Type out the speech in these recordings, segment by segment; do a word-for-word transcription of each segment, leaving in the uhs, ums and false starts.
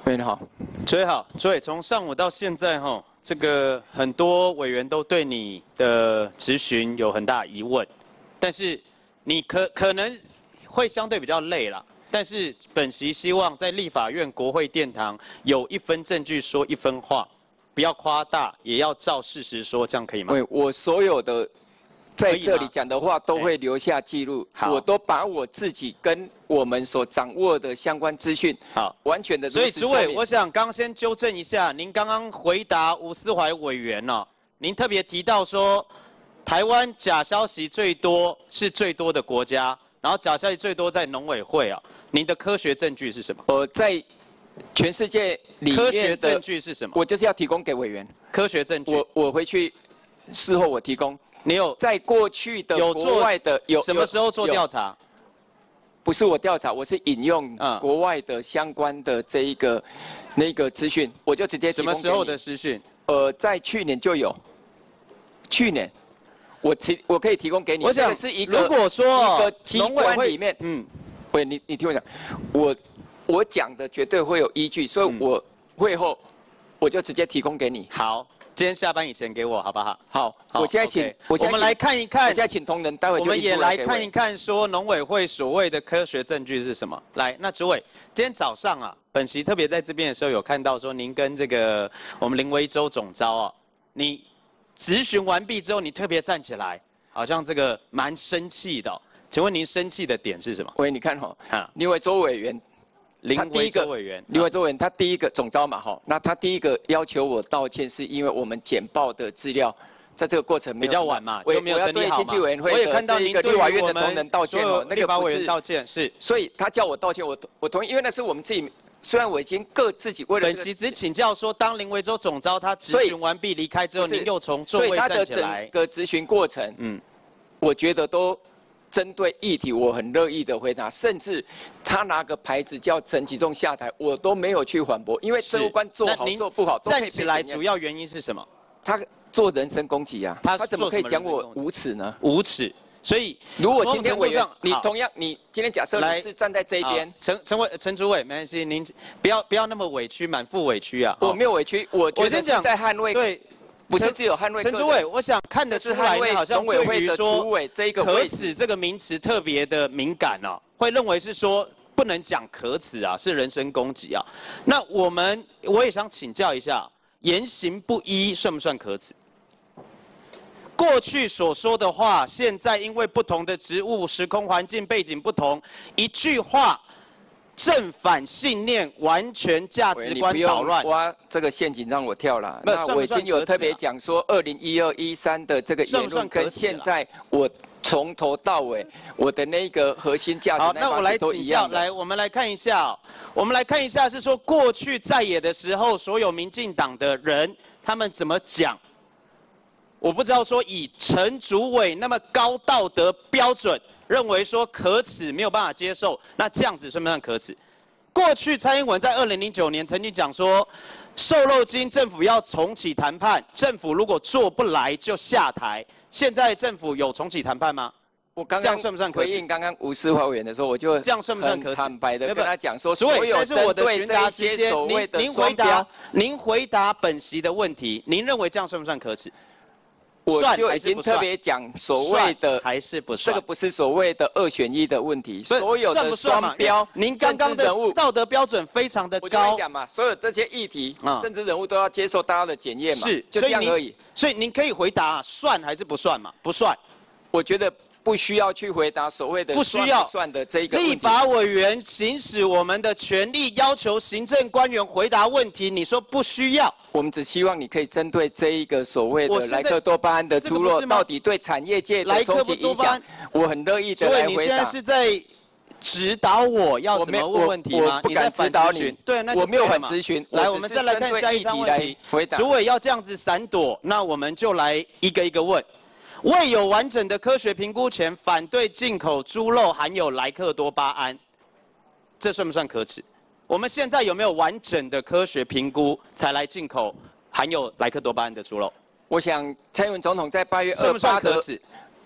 委员好， 诸位好，诸位从上午到现在哈，这个很多委员都对你的质询有很大疑问，但是你可可能会相对比较累啦。但是本席希望在立法院国会殿堂有一分证据说一分话，不要夸大，也要照事实说，这样可以吗？ 对，我所有的在这里讲的话都会留下记录，我都把我自己跟我们所掌握的相关资讯，好，完全的。 所以，主委，我想刚先纠正一下，您刚刚回答吴思怀委员哦，您特别提到说，台湾假消息最多是最多的国家，然后假消息最多在农委会啊，您的科学证据是什么？ 我在全世界里面科学证据是什么？ 我就是要提供给委员科学证据。 我我回去事后我提供。 你有在过去的有国外的有什么时候做调查？ 不是我调查，我是引用国外的相关的这一个那个资讯，我就直接提供给你。 什么时候的资讯？ 呃，在去年就有。去年，我提我可以提供给你。 我想是一个如果说一个机关里面， 嗯， 喂，你你听我讲，我我讲的绝对会有依据，所以我会后我就直接提供给你。 好。今天下班以前给我好不好？ 好，我现在请，我我们来看一看。 我现在请同仁，待会我们也来看一看，说农委会所谓的科学证据是什么？来，那主委，今天早上啊，本席特别在这边的时候有看到说，您跟这个我们林维洲总召啊，你质询完毕之后，你特别站起来，好像这个蛮生气的、哦。请问您生气的点是什么？ 喂，你看哈、哦，啊，林维洲委员。 林维洲委员， 林维洲委员，他第一个总召嘛，哈，那他第一个要求我道歉，是因为我们简报的资料在这个过程比较晚嘛， 我就没有整理好嘛。 我也看到您对立法院的同仁道歉哦， 那个委员道歉是， 所以他叫我道歉，我我同意，因为那是我们自己，虽然我已经各自己为了、 这个。本席只请教说，当林维洲总召他质询完毕离开之后，您又从座位站起来。 所以他的整个质询过程，嗯，我觉得都。针对议题，我很乐意的回答，甚至他拿个牌子叫陈吉仲下台，我都没有去反驳，因为政务官做好做不好， 站起来主要原因是什么？ 他做人身攻击啊， 他他怎么可以讲我无耻呢？ 无耻。所以， 如果今天委员，你同样，你今天假设你是站在这一边， 陈陈委陈主委，没关系，您不要不要那么委屈，满腹委屈啊。 我没有委屈，我觉得是在捍卫。 对。 不是只有捍卫陈主委，我想看得出来，你好像对于说“可耻”这个名词特别的敏感哦，会认为是说不能讲可耻啊，是人身攻击啊。那我们我也想请教一下，言行不一算不算可耻？过去所说的话，现在因为不同的职务、时空环境、背景不同，一句话。正反信念完全价值观捣乱， 挖这个陷阱让我跳了。那我已经有特别讲说，二零一二一三的这个言论跟现在我从头到尾我的那个核心价值那把是都一样的。 来，我们来看一下、哦，我们来看一下是说过去在野的时候，所有民进党的人他们怎么讲。我不知道说以陈主委那么高道德标准。认为说可耻没有办法接受，那这样子算不算可耻？过去蔡英文在二零零九年曾经讲说，瘦肉精政府要重启谈判，政府如果做不来就下台。现在政府有重启谈判吗？ 我刚刚这样算不算可耻？ 回应刚刚吴思华委员的时候，我就这样算不算可耻？ 坦白的跟他讲说， 所有针对这些所谓的您回答，您回答本席的问题，您认为这样算不算可耻？ 我就已经特别讲所谓的还是不算， 这个不是所谓的二选一的问题，所有的双标， 您刚刚的道德标准非常的高。 我讲嘛，所有这些议题，政治人物都要接受大家的检验嘛， 是， 就这样而已。 所以您可以回答算还是不算嘛？不算， 我觉得。不需要去回答所谓的不需要算的这个立法委员行使我们的权利，要求行政官员回答问题。你说不需要， 我们只希望你可以针对这一个所谓的莱克多巴胺的出落，到底对产业界的冲击影响，我很乐意的来回答。 所以你现在是在指导我要怎么问问题吗？ 我不敢指导你， 对，那我没有反咨询。 来，我们再来看下一张问题。主委要这样子闪躲，那我们就来一个一个问。未有完整的科学评估前，反对进口猪肉含有莱克多巴胺，这算不算可耻？我们现在有没有完整的科学评估才来进口含有莱克多巴胺的猪肉？ 我想蔡英文总统在八月二八的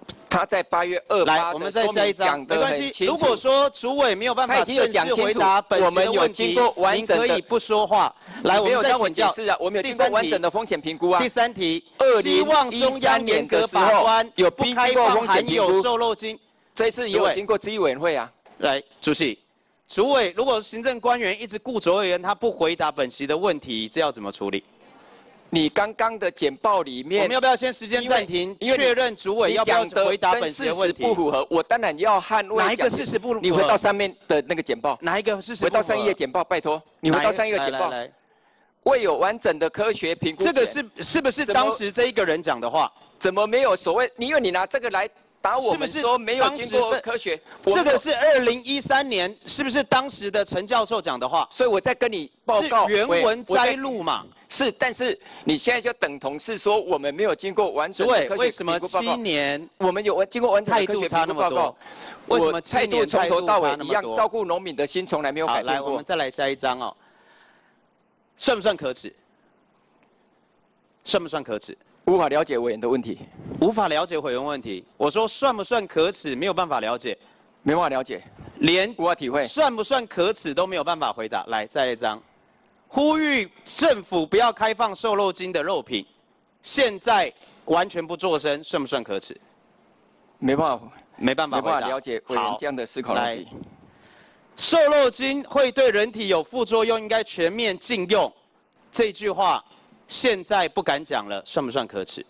他在八月二八我们再下一张，没关系。如果说主委没有办法正式回答本席的问题，您可以不说话。来，我们再请教。 是啊，我们有经过完整的风险评估啊。 第三题，希望中央严格把关， 有不开放含有瘦肉精。 这次也有经过咨议委员会啊。 来，主席，主委，如果行政官员一直顾左委员，他不回答本席的问题，这要怎么处理？ 你刚刚的简报里面， 我们要不要先时间暂停，确认主委要不要回答本席的问题？ 不符合，我当然要捍卫。 哪一个事实不符合？ 你回到上面的那个简报。 哪一个事实？ 回到上一页简报，拜托，你回到上一页简报。来来来，未有完整的科学评估。 这个是是不是当时这一个人讲的话？ 怎么没有所谓？因为你拿这个来。 打我们说没有经过科学， 这个是二零一三年，是不是当时的陈教授讲的话？ 所以我在跟你报告原文摘录嘛。 是，但是你现在就等同是说我们没有经过完整的科学评估报告。 为什么七年我们有经过完整的科学评估报告？ 为什么态度从头到尾一样，照顾农民的心从来没有改变过？ 来，我们再来下一章哦。算不算可耻？算不算可耻？ 无法了解委员的问题， 无法了解委员问题。我说算不算可耻？没有办法了解， 没办法了解， 连无法体会， 算不算可耻都没有办法回答。来，再一张，呼吁政府不要开放瘦肉精的肉品，现在完全不做声，算不算可耻？ 没办法， 没办法， 没办法了解委员这样的思考逻辑。 瘦肉精会对人体有副作用，应该全面禁用。这句话。 现在不敢讲了，算不算可耻？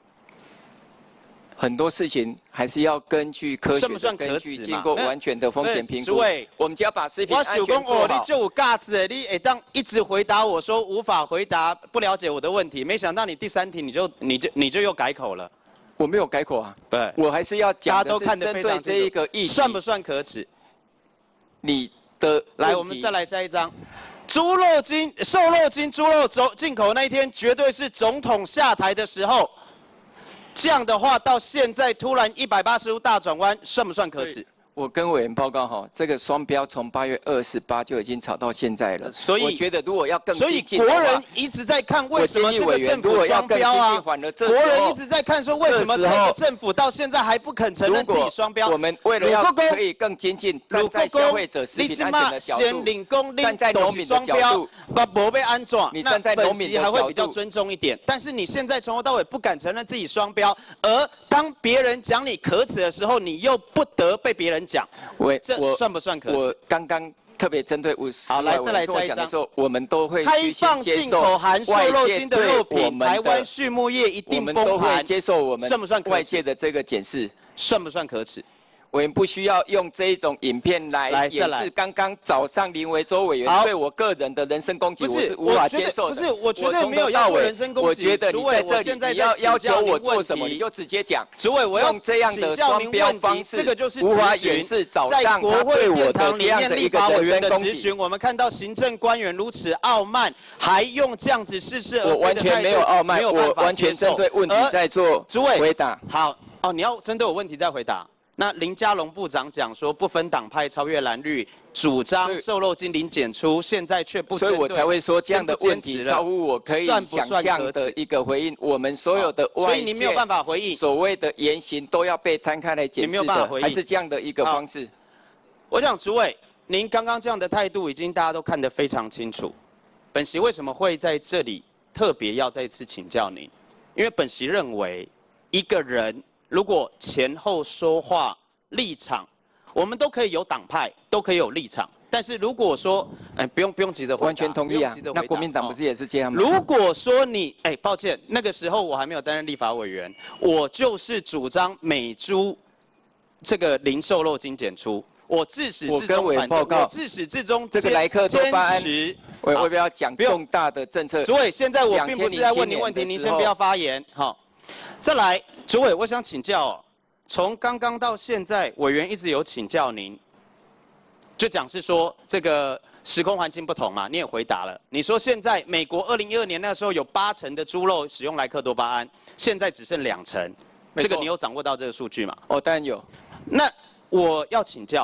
很多事情还是要根据科学的根据，经过完全的风险评估。我们就要把食品安全做好。 我想讲哦，你就有架子的，你哎当一直回答我说无法回答，不了解我的问题。没想到你第三题你就你就你就又改口了。 我没有改口啊， 对， 我还是要讲的是针对这一个议题， 算不算可耻？ 你的来，我们再来下一章。 猪肉精、瘦肉精、猪肉走进口那一天，绝对是总统下台的时候。这样的话，到现在突然一百八十度大转弯，算不算可耻？ 我跟委员报告哈，这个双标从八月二十八就已经吵到现在了。 所以我觉得如果要更所以国人一直在看为什么这个政府双标啊？国人一直在看说为什么这个政府到现在还不肯承认自己双标？ 我们为了要可以更精进，站在消费者食品安全的角度，站在农民的角度， 把博被安装， 你站在农民的角度， 还会比较尊重一点。但是你现在从头到尾不敢承认自己双标，而当别人讲你可耻的时候，你又不得被别人 讲， 我这算不算可耻？ 我刚刚特别针对五十好，来再来下一章。说我们都会开放进口含瘦肉精的肉品，台湾畜牧业一定崩盘。 我们都会接受我们算不算外界的这个检视？ 算不算可耻？ 我们不需要用这一种影片来掩饰刚刚早上林维洲委员对我个人的人身攻击，我是无法接受的。 不是，我绝对没有要人身攻击。 我觉得你在这里，你要要求我做什么，你就直接讲。 主委，我要这样的双标方式， 这个就是无法掩饰早上他对我的这样的一个人身攻击。 我们看到行政官员如此傲慢，还用这样子似是而非的态度， 我完全没有傲慢，我完全针对问题在做回答。 好，哦，你要针对我问题再回答。 那林佳龙部长讲说不分党派超越蓝绿，主张瘦肉精零检出，现在却不， 所以我才会说这样的问题超乎我可以想象的一个回应。我们所有的外界， 所以你没有办法回应， 所谓的言行都要被摊开来检视的，还是这样的一个方式。 我想主委，您刚刚这样的态度已经大家都看得非常清楚。本席为什么会在这里特别要再次请教您？因为本席认为一个人。 如果前后说话立场，我们都可以有党派，都可以有立场。但是如果说，哎，不用不用急着回答， 完全同意啊。那国民党不是也是这样吗？ 如果说你，哎，抱歉，那个时候我还没有担任立法委员，我就是主张美猪这个零瘦肉精检出，我自始至终反对，我自始至终这个莱克多巴胺，我我不要讲重大的政策。 主委，现在我并不是在问您问题，您先不要发言，好。 再来，主委，我想请教、哦，从刚刚到现在，委员一直有请教您，就讲是说这个时空环境不同嘛，你也回答了。你说现在美国二零一二年那时候有八成的猪肉使用莱克多巴胺，现在只剩两成，这个你有掌握到这个数据吗？ 哦，当然有。 那我要请教、哦，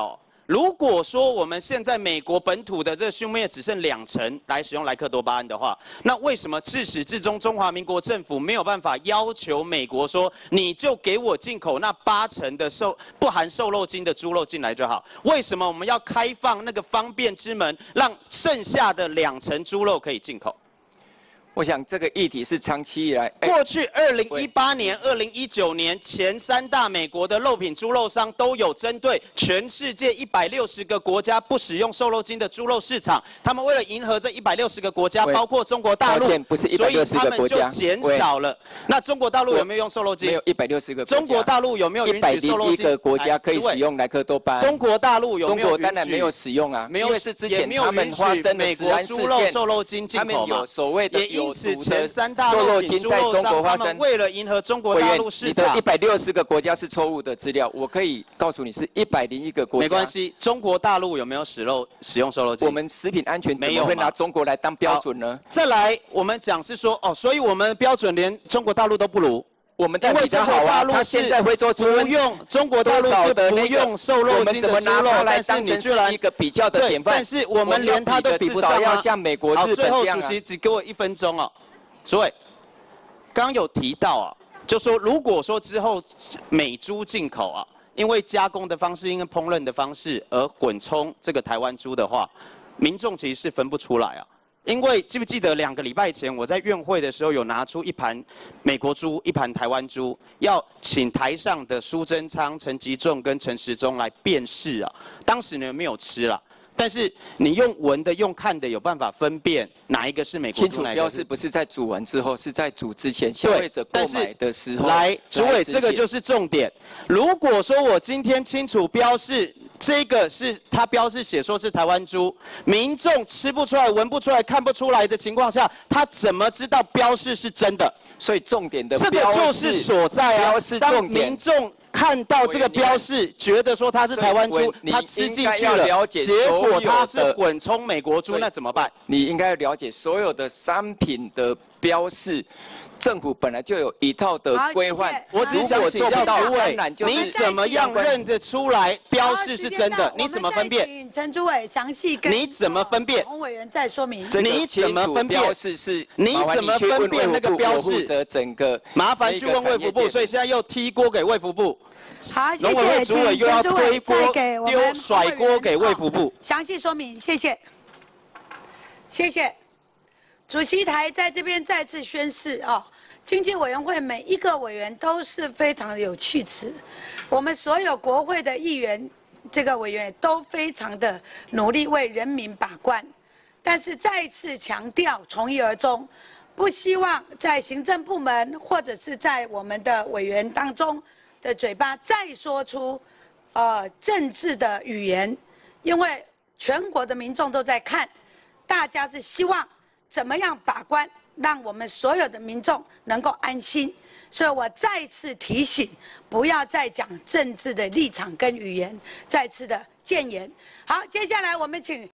如果说我们现在美国本土的这个畜牧业只剩两成来使用莱克多巴胺的话，那为什么自始至终中华民国政府没有办法要求美国说，你就给我进口那八成的瘦不含瘦肉精的猪肉进来就好？为什么我们要开放那个方便之门，让剩下的两成猪肉可以进口？ 我想这个议题是长期以来， 欸、过去二零一八年、二零一九年前三大美国的肉品猪肉商都有针对全世界一百六十个国家不使用瘦肉精的猪肉市场，他们为了迎合这一百六十个国家，包括中国大陆，所以他们就减少了。那中国大陆有没有用瘦肉精？ 没有一百六十个。 中国大陆有没有允许瘦肉精？ 一百零一个国家可以使用莱克多巴胺。 中国大陆有没有？ 中国当然没有使用啊， 没有， 因为是之前他们发生的食安事件， 瘦肉精进口嘛， 他们有所谓的也因此前三。 瘦肉精在中国发生， 为了迎合中国大陆市场， 你的一百六十个国家是错误的资料，我可以告诉你是一百零一个国家。 没关系，中国大陆有没有使肉使用瘦肉精？ 我们食品安全怎么会拿中国来当标准呢？ 再来，我们讲是说哦，所以我们标准连中国大陆都不如。 我们因为中国大陆他现在会做出不用中国大陆是不用瘦肉精的猪肉，但是你居然一个比较的典范， 但是我们连它都比不上要像美国、日本这样。 最后，主席只给我一分钟哦，所以。 刚刚有提到啊，就说如果说之后美猪进口啊，因为加工的方式、因为烹饪的方式而混充这个台湾猪的话，民众其实是分不出来啊。因为记不记得两个礼拜前我在院会的时候有拿出一盘美国猪、一盘台湾猪，要请台上的苏贞昌、陈吉仲跟陈时中来辨识啊。当时呢没有吃了。 但是你用闻的、用看的，有办法分辨哪一个是美国猪？ 清楚标示不是在煮完之后，是在煮之前，消费者购买的时候。 来，主委，这个就是重点。如果说我今天清楚标示这个是它标示写说是台湾猪，民众吃不出来、闻不出来、看不出来的情况下，他怎么知道标示是真的？ 所以重点的这个就是所在啊。 标示重点。 民众 看到这个标示，觉得说它是台湾猪，他吃进去了，结果它是混充美国猪，那怎么办？ 你应该要了解所有的商品的标示，政府本来就有一套的规范。 我只想请教诸位，你怎么样认得出来标示是真的？你怎么分辨？ 请陈主委详细跟你怎么分辨？ 洪委员再说明。 你怎么分辨？ 标示是你怎么分辨那个标示？ 负责整个， 麻烦去问卫福部，所以现在又踢锅给卫福部。 好，谢谢。 农委会主委又要推锅丢甩锅给卫福部， 详细说明，谢谢。谢谢。主席台在这边再次宣示哦，经济委员会每一个委员都是非常的有气质，我们所有国会的议员，这个委员都非常的努力为人民把关，但是再次强调从一而终，不希望在行政部门或者是在我们的委员当中。 的嘴巴再说出，呃，政治的语言，因为全国的民众都在看，大家是希望怎么样把关，让我们所有的民众能够安心。所以我再次提醒，不要再讲政治的立场跟语言，再次的谏言。好，接下来我们请